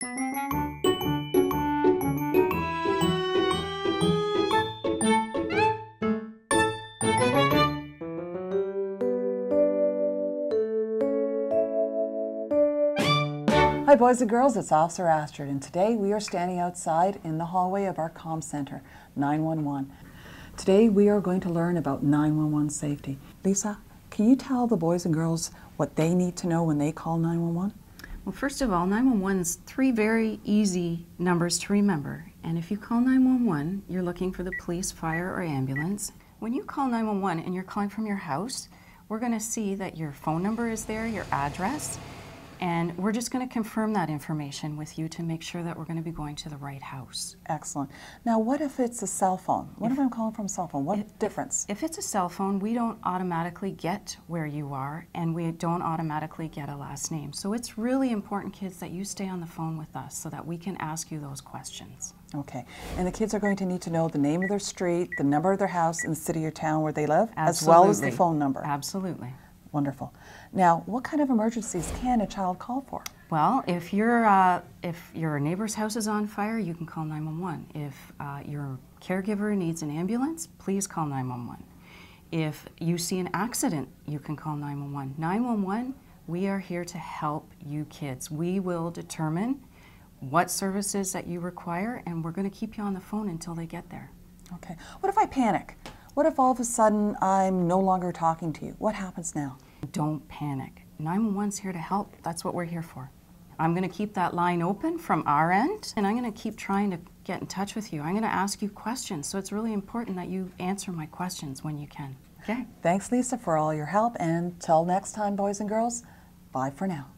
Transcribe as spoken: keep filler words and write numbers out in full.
Hi boys and girls, it's Officer Astrid, and today we are standing outside in the hallway of our comm center, nine one one. Today we are going to learn about nine one one safety. Lisa, can you tell the boys and girls what they need to know when they call nine one one? Well, first of all, nine one one is three very easy numbers to remember. And if you call nine one one, you're looking for the police, fire, or ambulance. When you call nine one one and you're calling from your house, we're going to see that your phone number is there, your address, and we're just going to confirm that information with you to make sure that we're going to be going to the right house. Excellent. Now, what if it's a cell phone? What if, if I'm calling from a cell phone? What if, difference? If it's a cell phone, we don't automatically get where you are, and we don't automatically get a last name. So it's really important, kids, that you stay on the phone with us so that we can ask you those questions. Okay. And the kids are going to need to know the name of their street, the number of their house, and the city or town where they live, Absolutely. as well as the phone number. Absolutely. Wonderful. Now, what kind of emergencies can a child call for? Well, if your uh, if your neighbor's house is on fire, you can call nine one one. If uh, your caregiver needs an ambulance, please call nine one one. If you see an accident, you can call nine one one. nine one one, we are here to help you kids. We will determine what services that you require, and we're going to keep you on the phone until they get there. Okay. What if I panic? What if all of a sudden I'm no longer talking to you? What happens now? Don't panic. nine one one's here to help. That's what we're here for. I'm going to keep that line open from our end, and I'm going to keep trying to get in touch with you. I'm going to ask you questions, so it's really important that you answer my questions when you can. Okay? Thanks, Lisa, for all your help, and till next time, boys and girls, bye for now.